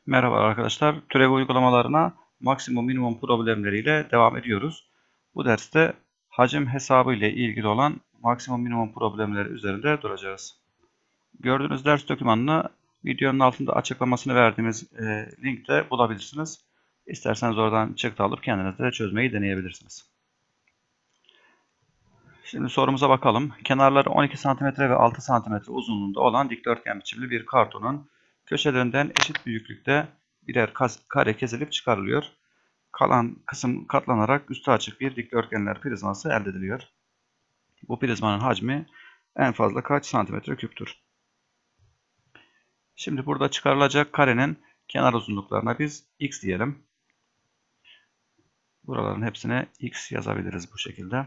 Merhaba arkadaşlar. Türev uygulamalarına maksimum minimum problemleriyle devam ediyoruz. Bu derste hacim hesabı ile ilgili olan maksimum minimum problemleri üzerinde duracağız. Gördüğünüz ders dokümanını videonun altında açıklamasını verdiğimiz linkte bulabilirsiniz. İsterseniz oradan çıktı alıp kendiniz de çözmeyi deneyebilirsiniz. Şimdi sorumuza bakalım. Kenarları 12 cm ve 6 cm uzunluğunda olan dikdörtgen biçimli bir kartonun köşelerinden eşit büyüklükte birer kare kesilip çıkarılıyor. Kalan kısım katlanarak üstü açık bir dikdörtgenler prizması elde ediliyor. Bu prizmanın hacmi en fazla kaç santimetre küptür? Şimdi burada çıkarılacak karenin kenar uzunluklarına biz x diyelim. Buraların hepsine x yazabiliriz bu şekilde.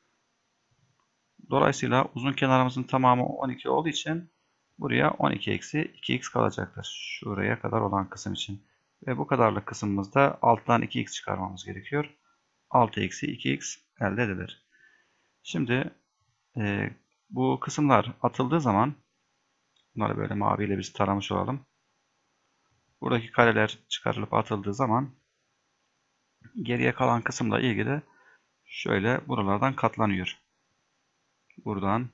Dolayısıyla uzun kenarımızın tamamı 12 olduğu için buraya 12 eksi 2x kalacaktır. Şuraya kadar olan kısım için. Ve bu kadarlık kısmımızda alttan 2x çıkarmamız gerekiyor. 6 eksi 2x elde edilir. Şimdi bu kısımlar atıldığı zaman bunları böyle maviyle biz taramış olalım. Buradaki kareler çıkarılıp atıldığı zaman geriye kalan kısımla ilgili şöyle buralardan katlanıyor. Buradan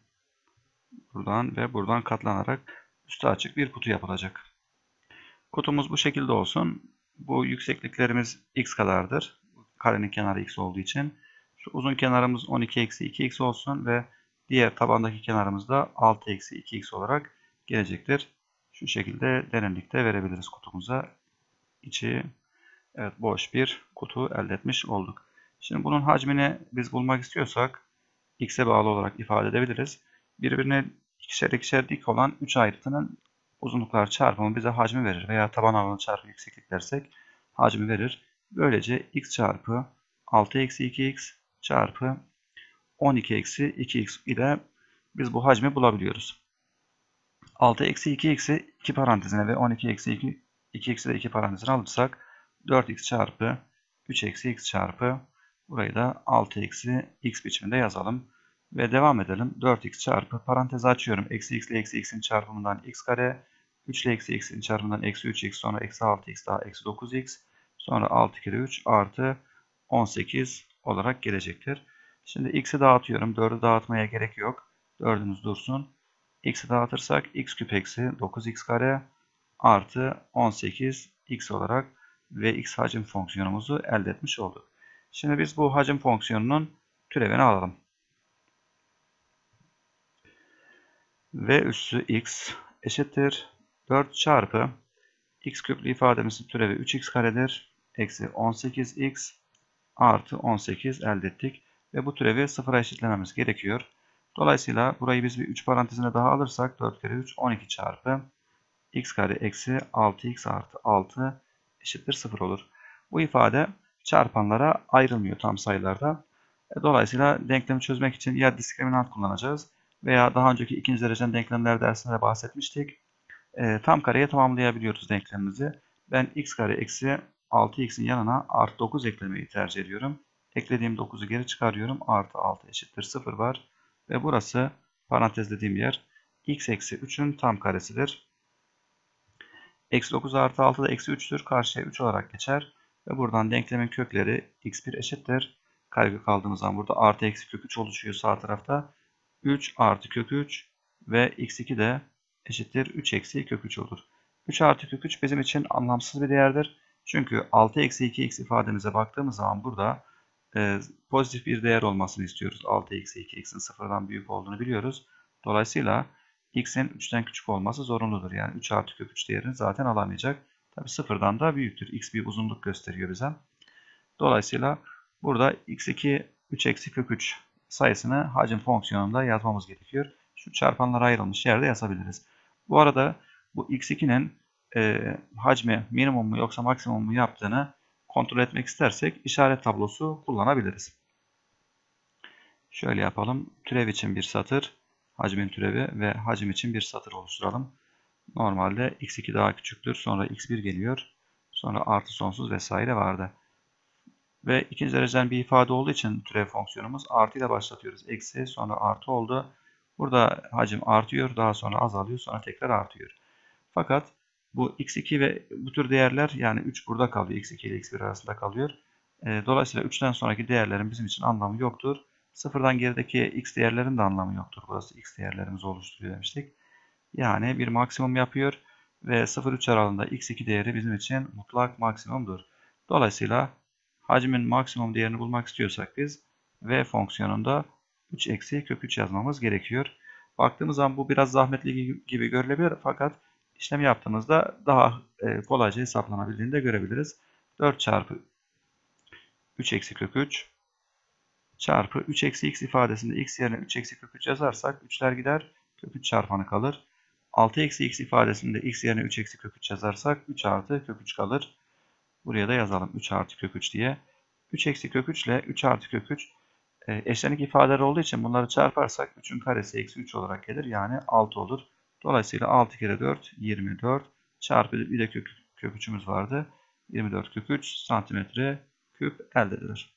ve buradan katlanarak üstü açık bir kutu yapılacak. Kutumuz bu şekilde olsun. Bu yüksekliklerimiz x kadardır. Karenin kenarı x olduğu için. Şu uzun kenarımız 12 eksi 2x olsun ve diğer tabandaki kenarımız da 6 eksi 2x olarak gelecektir. Şu şekilde derinlikte verebiliriz kutumuza. İçi evet, boş bir kutu elde etmiş olduk. Şimdi bunun hacmini biz bulmak istiyorsak x'e bağlı olarak ifade edebiliriz. Birbirine ikişer ikişer dik olan 3 ayrıtının uzunluklar çarpımı bize hacmi verir. Veya taban alanı çarpı yükseklik dersek hacmi verir. Böylece x çarpı 6 eksi 2x çarpı 12 eksi 2x ile biz bu hacmi bulabiliyoruz. 6 eksi 2x'i 2 parantezine ve 12 eksi 2x'i de 2 parantezine alırsak 4x çarpı 3 eksi x çarpı burayı da 6 eksi x biçiminde yazalım. Ve devam edelim. 4x çarpı parantezi açıyorum. Eksi x ile eksi x'in çarpımından x kare. 3 ile eksi x'in çarpımından eksi 3x sonra eksi 6x daha eksi 9x. Sonra 6 kere 3 artı 18 olarak gelecektir. Şimdi x'i dağıtıyorum. 4'ü dağıtmaya gerek yok. 4'ümüz dursun. X'i dağıtırsak x küp eksi 9x kare artı 18x olarak ve x hacim fonksiyonumuzu elde etmiş olduk. Şimdi biz bu hacim fonksiyonunun türevini alalım. V üssü x eşittir 4 çarpı x küplü ifademizin türevi 3x karedir. Eksi 18x artı 18 elde ettik. Ve bu türevi sıfıra eşitlememiz gerekiyor. Dolayısıyla burayı biz bir 3 parantezine daha alırsak 4 kere 3 12 çarpı x kare eksi 6x artı 6 eşittir 0 olur. Bu ifade çarpanlara ayrılmıyor tam sayılarda. Dolayısıyla denklemi çözmek için ya diskriminant kullanacağız veya daha önceki ikinci dereceden denklemler dersinde bahsetmiştik. Tam kareye tamamlayabiliyoruz denklemimizi. Ben x kare eksi 6x'in yanına artı 9 eklemeyi tercih ediyorum. Eklediğim 9'u geri çıkarıyorum. Artı 6 eşittir 0 var. Ve burası parantezlediğim yer x eksi 3'ün tam karesidir. Eksi 9 artı 6 da eksi 3'tür. Karşıya 3 olarak geçer. Ve buradan denklemin kökleri x1 eşittir. Karekök kaldığımız zaman burada artı eksi kök 3 oluşuyor sağ tarafta. 3 artı kök 3 ve x2 de eşittir 3 eksi kök 3 olur. 3 artı kök 3 bizim için anlamsız bir değerdir. Çünkü 6 eksi 2x ifademize baktığımız zaman burada pozitif bir değer olmasını istiyoruz. 6 eksi 2x'in sıfırdan büyük olduğunu biliyoruz. Dolayısıyla x'in 3'ten küçük olması zorunludur. Yani 3 artı kök 3 değerini zaten alamayacak. Tabi sıfırdan da büyüktür. X bir uzunluk gösteriyor bize. Dolayısıyla burada x2 3 eksi kök 3 sayısını hacim fonksiyonunda yazmamız gerekiyor. Şu çarpanlara ayrılmış yerde yazabiliriz. Bu arada bu x2'nin hacmi minimum mu yoksa maksimum mu yaptığını kontrol etmek istersek işaret tablosu kullanabiliriz. Şöyle yapalım. Türev için bir satır, hacmin türevi ve hacim için bir satır oluşturalım. Normalde x2 daha küçüktür. Sonra x1 geliyor. Sonra artı sonsuz vesaire vardı. Ve ikinci dereceden bir ifade olduğu için türev fonksiyonumuz artı ile başlatıyoruz. Eksi sonra artı oldu. Burada hacim artıyor. Daha sonra azalıyor. Sonra tekrar artıyor. Fakat Bu x2 ve bu tür değerler, yani 3 burada kalıyor. x2 ile x1 arasında kalıyor. Dolayısıyla 3'ten sonraki değerlerin bizim için anlamı yoktur. Sıfırdan gerideki x değerlerin de anlamı yoktur. Burası x değerlerimizi oluşturuyor demiştik. Yani bir maksimum yapıyor ve 0-3 aralığında x2 değeri bizim için mutlak maksimumdur. Dolayısıyla hacmin maksimum değerini bulmak istiyorsak biz v fonksiyonunda 3 eksi kök 3 yazmamız gerekiyor. Baktığımız zaman bu biraz zahmetli gibi görülebilir, fakat işlem yaptığımızda daha kolayca hesaplanabildiğini de görebiliriz. 4 çarpı 3 eksi kök 3 çarpı 3 eksi x ifadesinde x yerine 3 eksi kök 3 yazarsak 3'ler gider, kök 3 çarpanı kalır. 6 eksi x ifadesinde x yerine 3 eksi kök 3 yazarsak 3 artı kök 3 kalır. Buraya da yazalım 3 artı kök 3 diye. 3 eksi kök 3 ile 3 artı kök 3 eşlenik ifadeler olduğu için bunları çarparsak 3'ün karesi eksi 3 olarak gelir. Yani 6 olur. Dolayısıyla 6 kere 4 24 çarpı bir de kök 3'ümüz vardı. 24 kök 3 santimetre küp elde edilir.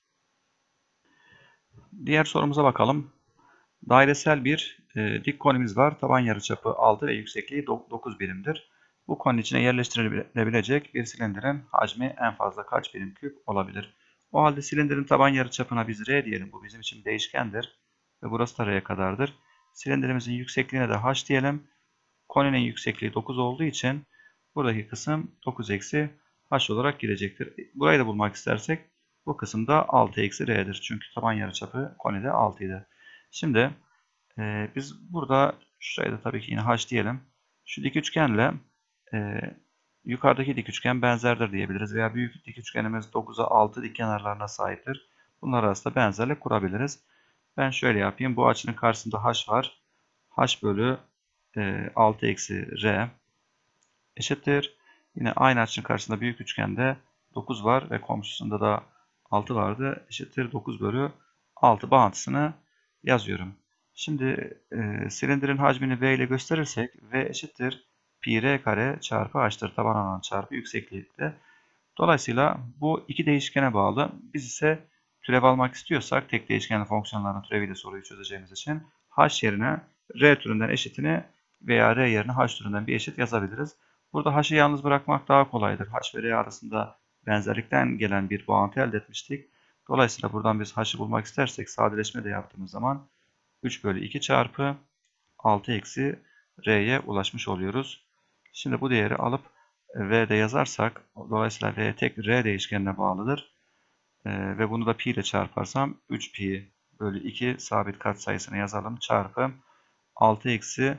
Diğer sorumuza bakalım. Dairesel bir dik konimiz var. Taban yarıçapı 6 ve yüksekliği 9 birimdir. Bu koninin içine yerleştirilebilecek bir silindirin hacmi en fazla kaç birim küp olabilir? O halde silindirin taban yarıçapına biz R diyelim. Bu bizim için değişkendir. Ve burası da R'ye kadardır. Silindirimizin yüksekliğine de H diyelim. Koninin yüksekliği 9 olduğu için buradaki kısım 9 eksi H olarak gelecektir. Burayı da bulmak istersek bu kısım da 6 eksi R'dir. Çünkü taban yarıçapı konide 6 idi. Şimdi biz burada şuraya da tabii ki yine H diyelim. Şu dik üçgenle yukarıdaki dik üçgen benzerdir diyebiliriz. Veya büyük dik üçgenimiz 9'a 6 dik kenarlarına sahiptir. Bunlar arasında benzerlik kurabiliriz. Ben şöyle yapayım. Bu açının karşısında H var. H bölü 6 eksi R eşittir. Yine aynı açının karşısında büyük üçgende 9 var ve komşusunda da 6 vardı. Eşittir 9 bölü 6 bağıntısını yazıyorum. Şimdi silindirin hacmini V ile gösterirsek V eşittir pi r kare çarpı h'tır. Taban alan çarpı yükseklikte. Dolayısıyla bu iki değişkene bağlı. Biz ise türev almak istiyorsak tek değişkenli fonksiyonların türeviyle soruyu çözeceğimiz için h yerine r türünden eşitini veya r yerine h türünden bir eşit yazabiliriz. Burada h'ı yalnız bırakmak daha kolaydır. H ve r arasında benzerlikten gelen bir bağıntı elde etmiştik. Dolayısıyla buradan biz h'ı bulmak istersek sadeleşme de yaptığımız zaman 3 bölü 2 çarpı 6 eksi r'ye ulaşmış oluyoruz. Şimdi bu değeri alıp v'de yazarsak, dolayısıyla v tek r değişkenine bağlıdır. Ve bunu da pi ile çarparsam 3 pi bölü 2 sabit katsayısını yazalım. Çarpı 6 eksi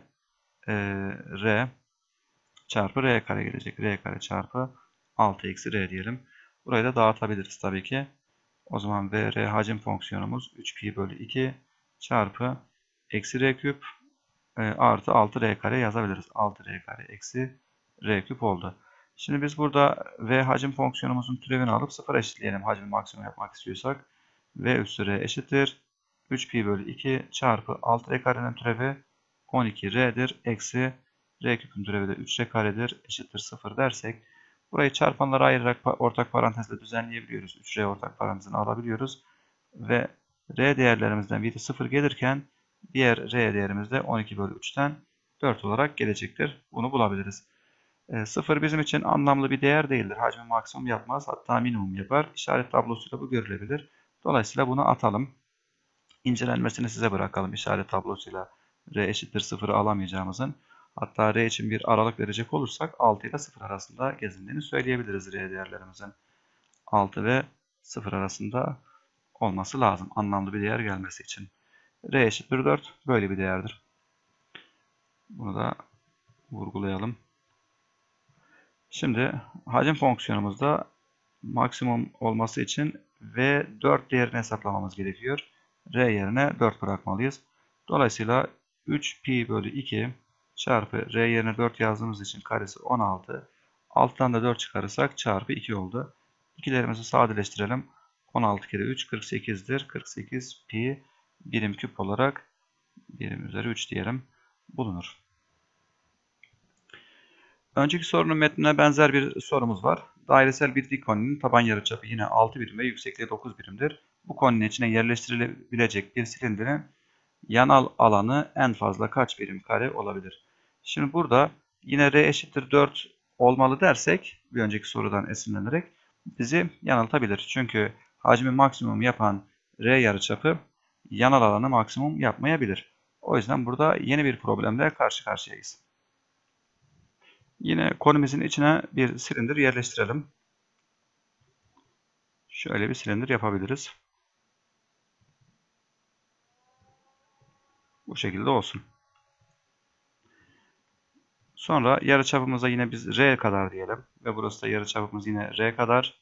r çarpı r kare gelecek. R kare çarpı 6 eksi r diyelim. Burayı da dağıtabiliriz tabii ki. O zaman v hacim fonksiyonumuz 3 pi bölü 2 çarpı eksi r küp artı 6r kare yazabiliriz. 6r kare eksi r küp oldu. Şimdi biz burada v hacim fonksiyonumuzun türevini alıp 0 eşitleyelim. Hacmi maksimum yapmak istiyorsak. V üstü r eşittir 3 pi bölü 2 çarpı 6r karenin türevi 12r'dir. Eksi r küpün türevi de 3r karedir. Eşittir 0 dersek. Burayı çarpanlara ayırarak ortak parantezle düzenleyebiliyoruz. 3r ortak parantezini alabiliyoruz. Ve r değerlerimizden biri 0 gelirken diğer r değerimiz de 12 bölü 3'ten 4 olarak gelecektir. Bunu bulabiliriz. 0 bizim için anlamlı bir değer değildir. Hacmi maksimum yapmaz. Hatta minimum yapar. İşaret tablosuyla bu görülebilir. Dolayısıyla bunu atalım. İncelenmesini size bırakalım. İşaret tablosuyla r eşittir 0'ı alamayacağımızın. Hatta r için bir aralık verecek olursak 6 ile 0 arasında gezindiğini söyleyebiliriz r değerlerimizin. 6 ve 0 arasında olması lazım. Anlamlı bir değer gelmesi için. R eşittir 4 böyle bir değerdir. Bunu da vurgulayalım. Şimdi hacim fonksiyonumuzda maksimum olması için V 4 değerini hesaplamamız gerekiyor. R yerine 4 bırakmalıyız. Dolayısıyla 3 pi bölü 2 çarpı R yerine 4 yazdığımız için karesi 16. Alttan da 4 çıkarırsak çarpı 2 oldu. İkilerimizi sadeleştirelim. 16 kere 3 48'dir. 48 pi birim küp olarak birim üzeri 3 diyelim bulunur. Önceki sorunun metnine benzer bir sorumuz var. Dairesel bir dik koninin taban yarıçapı yine 6 birim ve yüksekliği 9 birimdir. Bu koninin içine yerleştirilebilecek bir silindirin yanal alanı en fazla kaç birim kare olabilir? Şimdi burada yine r eşittir 4 olmalı dersek bir önceki sorudan esinlenerek bizi yanıltabilir. Çünkü hacmi maksimum yapan R yarıçapı yanal alanı maksimum yapmayabilir. O yüzden burada yeni bir problemle karşı karşıyayız. Yine konumuzun içine bir silindir yerleştirelim. Şöyle bir silindir yapabiliriz. Bu şekilde olsun. Sonra yarıçapımıza yine biz R kadar diyelim. Ve burası da yarıçapımız yine R kadar.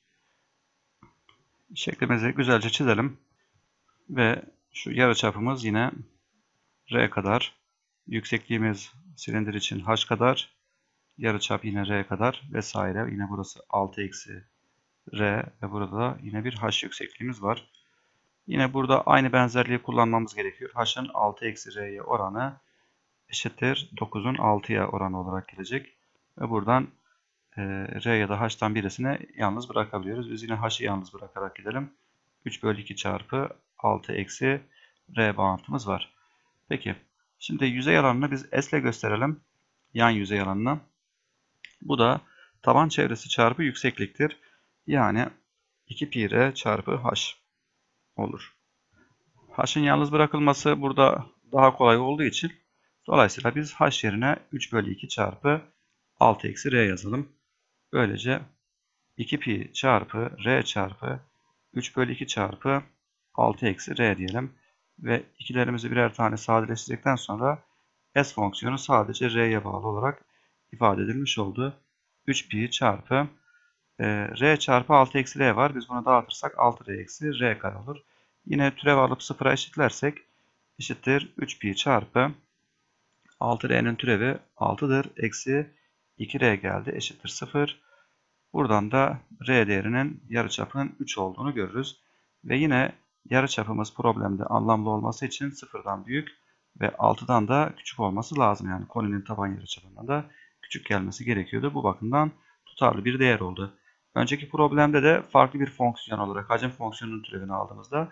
Şeklimizi güzelce çizelim. Ve şu yarıçapımız yine R kadar. Yüksekliğimiz silindir için H kadar. Yarıçap yine R kadar vesaire. Yine burası 6 eksi R ve burada da yine bir H yüksekliğimiz var. Yine burada aynı benzerliği kullanmamız gerekiyor. H'ın 6 eksi R'ye oranı eşittir 9'un 6'ya oranı olarak gelecek. Ve buradan R ya da H'tan birisini yalnız bırakabiliyoruz. Biz yine H'ı yalnız bırakarak gidelim. 3 bölü 2 çarpı 6 eksi R bağıntımız var. Peki. Şimdi yüzey alanını biz S ile gösterelim. Yan yüzey alanını. Bu da taban çevresi çarpı yüksekliktir. Yani 2 pi R çarpı H olur. H'ın yalnız bırakılması burada daha kolay olduğu için dolayısıyla biz H yerine 3 bölü 2 çarpı 6 eksi R yazalım. Böylece 2 pi çarpı R çarpı 3 bölü 2 çarpı 6 eksi R diyelim. Ve ikilerimizi birer tane sadeleştirdikten sonra S fonksiyonu sadece R'ye bağlı olarak ifade edilmiş oldu. 3 pi çarpı R çarpı 6 eksi R var. Biz bunu dağıtırsak 6R eksi R kare olur. Yine türev alıp sıfıra eşitlersek eşittir 3 pi çarpı 6R'nin türevi 6'dır. Eksi 2R geldi eşittir 0. Buradan da R değerinin yarıçapının 3 olduğunu görürüz. Ve yine yarıçapımız problemde anlamlı olması için 0'dan büyük ve 6'dan da küçük olması lazım. Yani koninin taban yarıçapından da küçük gelmesi gerekiyordu. Bu bakımdan tutarlı bir değer oldu. Önceki problemde de farklı bir fonksiyon olarak hacim fonksiyonunun türevini aldığımızda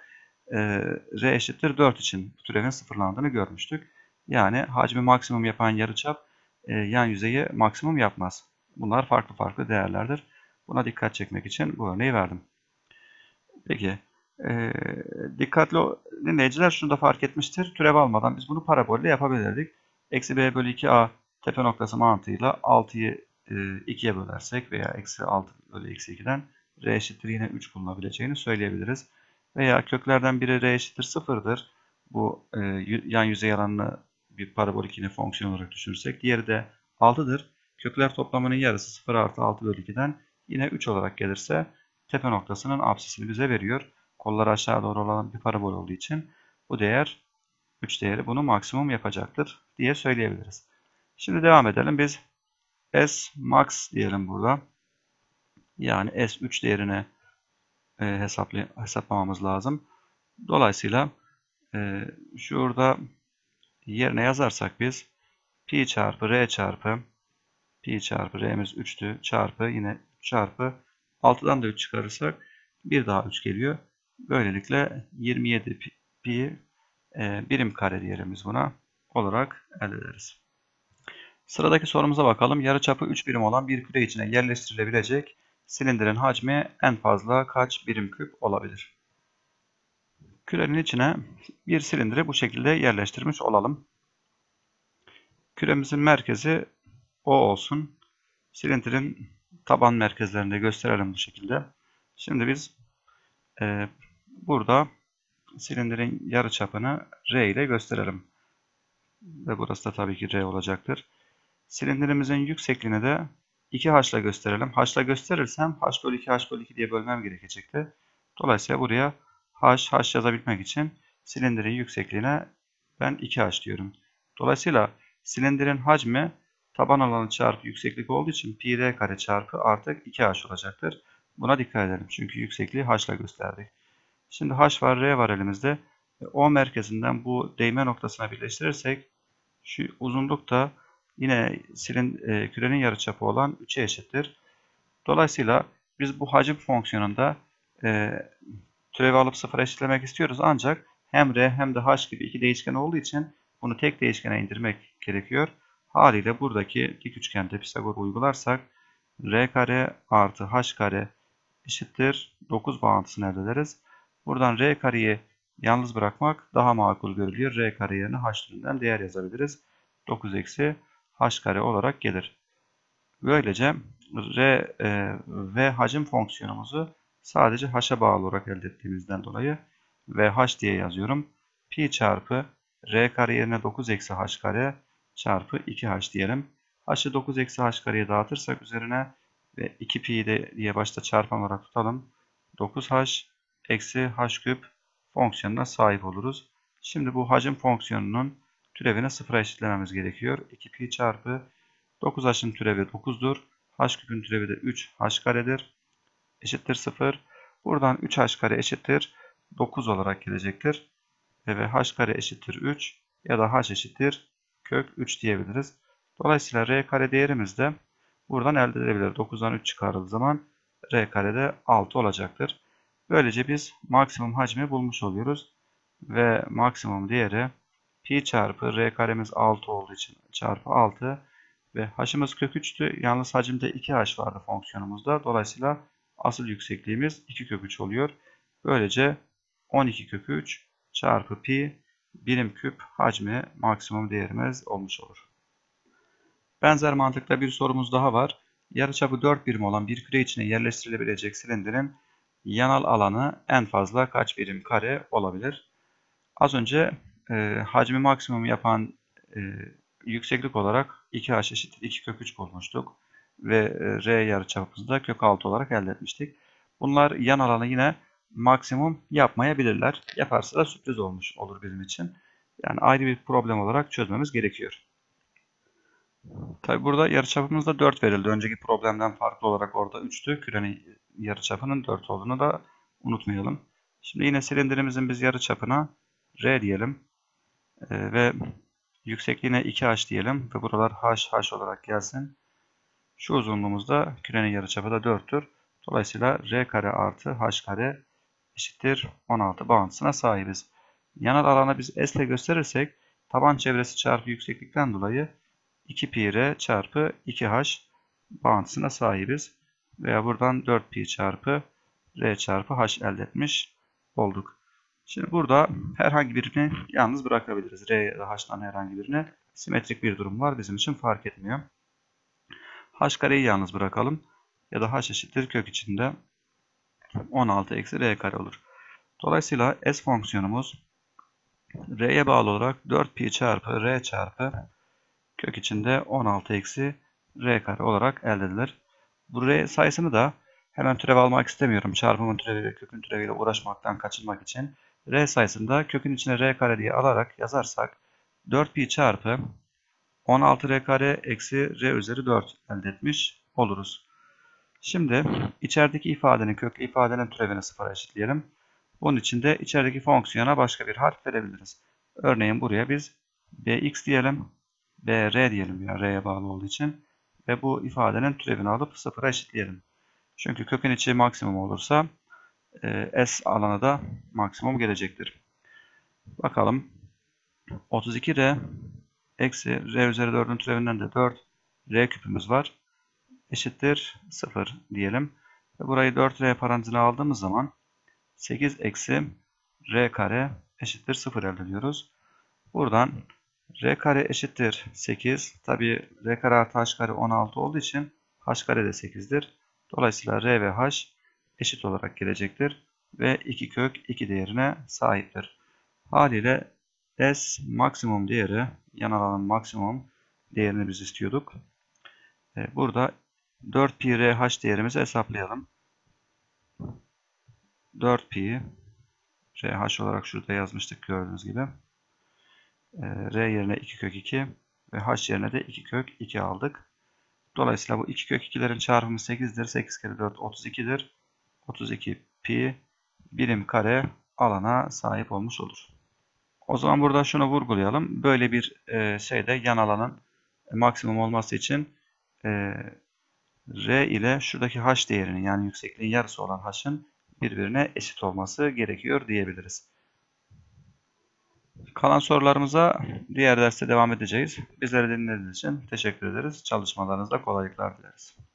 R eşittir 4 için türevin sıfırlandığını görmüştük. Yani hacmi maksimum yapan yarıçap yan yüzeyi maksimum yapmaz. Bunlar farklı farklı değerlerdir. Buna dikkat çekmek için bu örneği verdim. Peki. Dikkatli dinleyiciler şunu da fark etmiştir. Türev almadan biz bunu parabolle yapabilirdik. Eksi b bölü 2a tepe noktası mantığıyla 6'yı 2'ye bölersek veya eksi 6 bölü eksi 2'den r eşittir yine 3 bulunabileceğini söyleyebiliriz. Veya köklerden biri r eşittir 0'dır. Bu yan yüzey alanını bir parabolik yine fonksiyon olarak düşünürsek. Diğeri de 6'dır. Kökler toplamının yarısı 0 artı 6 bölü 2'den yine 3 olarak gelirse tepe noktasının apsisini bize veriyor. Kolları aşağı doğru olan bir parabol olduğu için bu değer 3 değeri bunu maksimum yapacaktır diye söyleyebiliriz. Şimdi devam edelim. Biz S max diyelim burada. Yani S3 değerini hesaplamamız lazım. Dolayısıyla şurada yerine yazarsak biz pi çarpı r çarpı pi çarpı r'miz 3'tü çarpı yine çarpı 6'dan da 3 çıkarırsak bir daha 3 geliyor. Böylelikle 27 pi birim kare diyelim biz buna olarak elde ederiz. Sıradaki sorumuza bakalım. Yarıçapı 3 birim olan bir küre içine yerleştirilebilecek silindirin hacmi en fazla kaç birim küp olabilir? Kürenin içine bir silindiri bu şekilde yerleştirmiş olalım. Küremizin merkezi O olsun. Silindirin taban merkezlerini de gösterelim bu şekilde. Şimdi biz burada silindirin yarıçapını R ile gösterelim. Ve burası da tabii ki R olacaktır. Silindirimizin yüksekliğini de 2H ile gösterelim. H ile gösterirsem H bölü 2 H bölü 2 diye bölmem gerekecekti. Dolayısıyla buraya H yazabilmek için silindirin yüksekliğine ben 2H diyorum. Dolayısıyla silindirin hacmi taban alanı çarpı yükseklik olduğu için pi r kare çarpı artık 2H olacaktır. Buna dikkat edelim. Çünkü yüksekliği H ile gösterdik. Şimdi H var, R var elimizde. O merkezinden bu değme noktasına birleştirirsek şu uzunluk da yine kürenin yarıçapı olan 3'e eşittir. Dolayısıyla biz bu hacim fonksiyonunda türevi alıp sıfıra eşitlemek istiyoruz. Ancak hem R hem de H gibi iki değişken olduğu için bunu tek değişkene indirmek gerekiyor. Haliyle buradaki dik üçgende Pisagor uygularsak R kare artı H kare eşittir 9 bağıntısını elde ederiz. Buradan R kareyi yalnız bırakmak daha makul görülüyor. R kare yerine H türünden değer yazabiliriz. 9 eksi H kare olarak gelir. Böylece R ve hacim fonksiyonumuzu sadece H'a bağlı olarak elde ettiğimizden dolayı VH diye yazıyorum. Pi çarpı R kare yerine 9 eksi H kare çarpı 2H diyelim. H'ı 9 eksi H kareye dağıtırsak üzerine ve 2 pi de diye başta çarpan olarak tutalım. 9H eksi H küp fonksiyonuna sahip oluruz. Şimdi bu hacim fonksiyonunun türevini sıfıra eşitlememiz gerekiyor. 2 pi çarpı 9H'ın türevi 9'dur. H küpün türevi de 3H karedir. Eşittir 0. Buradan 3H kare eşittir 9 olarak gelecektir. Ve H kare eşittir 3 ya da H eşittir kök 3 diyebiliriz. Dolayısıyla R kare değerimiz de buradan elde edilebilir. 9'dan 3 çıkarıldığı zaman R kare de 6 olacaktır. Böylece biz maksimum hacmi bulmuş oluyoruz. Ve maksimum değeri pi çarpı R karemiz 6 olduğu için çarpı 6 ve h'ımız kök 3'tü. Yalnız hacimde 2h vardı fonksiyonumuzda. Dolayısıyla asıl yüksekliğimiz 2 kök 3 oluyor. Böylece 12 kök 3 çarpı pi birim küp hacmi maksimum değerimiz olmuş olur. Benzer mantıkla bir sorumuz daha var. Yarıçapı 4 birim olan bir küre içine yerleştirilebilecek silindirin yanal alanı en fazla kaç birim kare olabilir? Az önce hacmi maksimum yapan yükseklik olarak 2h eşittir 2 kök 3 bulmuştuk. Ve r yarıçapımızı da kök 6 olarak elde etmiştik. Bunlar yan alanı yine maksimum yapmayabilirler. Yaparsa da sürpriz olmuş olur bizim için. Yani ayrı bir problem olarak çözmemiz gerekiyor. Tabi burada yarıçapımızda 4 verildi. Önceki problemden farklı olarak orada 3'tü. Kürenin yarıçapının 4 olduğunu da unutmayalım. Şimdi yine silindirimizin biz yarıçapına r diyelim. Ve yüksekliğine 2h diyelim. Ve buralar h olarak gelsin. Şu uzunluğumuzda kürenin yarıçapı da 4'tür. Dolayısıyla r kare artı h kare eşittir 16 bağıntısına sahibiz. Yanal alanı biz s ile gösterirsek taban çevresi çarpı yükseklikten dolayı 2 pi r çarpı 2h bağıntısına sahibiz. Veya buradan 4 pi çarpı r çarpı h elde etmiş olduk. Şimdi burada herhangi birini yalnız bırakabiliriz. R ya da H'dan herhangi birini. Simetrik bir durum var. Bizim için fark etmiyor. H kareyi yalnız bırakalım. Ya da H eşittir kök içinde 16 eksi R kare olur. Dolayısıyla S fonksiyonumuz R'ye bağlı olarak 4 pi çarpı R çarpı kök içinde 16 eksi R kare olarak elde edilir. Bu R sayısını da hemen türev almak istemiyorum. Çarpımın türevi ve kökün türeviyle uğraşmaktan kaçınmak için R sayısını da kökün içine R kare diye alarak yazarsak 4 pi çarpı 16 R kare eksi R üzeri 4 elde etmiş oluruz. Şimdi içerideki ifadenin köklü ifadenin türevini sıfıra eşitleyelim. Bunun için de içerideki fonksiyona başka bir harf verebiliriz. Örneğin buraya biz bx diyelim, br diyelim ya r'ye bağlı olduğu için ve bu ifadenin türevini alıp sıfıra eşitleyelim. Çünkü kökün içi maksimum olursa s alanı da maksimum gelecektir. Bakalım 32r eksi r üzeri 4'ün türevinden de 4 r küpümüz var. Eşittir 0 diyelim. Ve burayı 4r parantezine aldığımız zaman 8 eksi r kare eşittir 0 elde ediyoruz. Buradan r kare eşittir 8. Tabi r kare artı h kare 16 olduğu için h kare de 8'dir. Dolayısıyla r ve h eşit olarak gelecektir. Ve 2 kök 2 değerine sahiptir. Haliyle S maksimum değeri, yan alanın maksimum değerini biz istiyorduk. Burada 4 pi RH değerimizi hesaplayalım. 4 pi RH olarak şurada yazmıştık gördüğünüz gibi. R yerine 2 kök 2 ve H yerine de 2 kök 2 aldık. Dolayısıyla bu 2 kök 2'lerin çarpımı 8'dir. 8 kere 4 32'dir. 32 pi birim kare alana sahip olmuş olur. O zaman burada şunu vurgulayalım. Böyle bir şeyde yan alanın maksimum olması için R ile şuradaki H değerinin yani yüksekliğin yarısı olan H'ın birbirine eşit olması gerekiyor diyebiliriz. Kalan sorularımıza diğer derste devam edeceğiz. Bizleri dinlediğiniz için teşekkür ederiz. Çalışmalarınızda kolaylıklar dileriz.